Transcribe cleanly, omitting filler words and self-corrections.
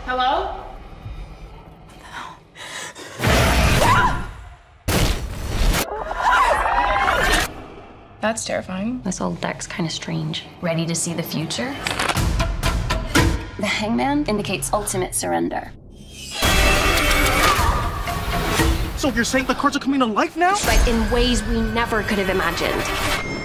Hello? That's terrifying. This old deck's kind of strange. Ready to see the future? The hangman indicates ultimate surrender. So you're saying the cards are coming to life now? But in ways we never could have imagined.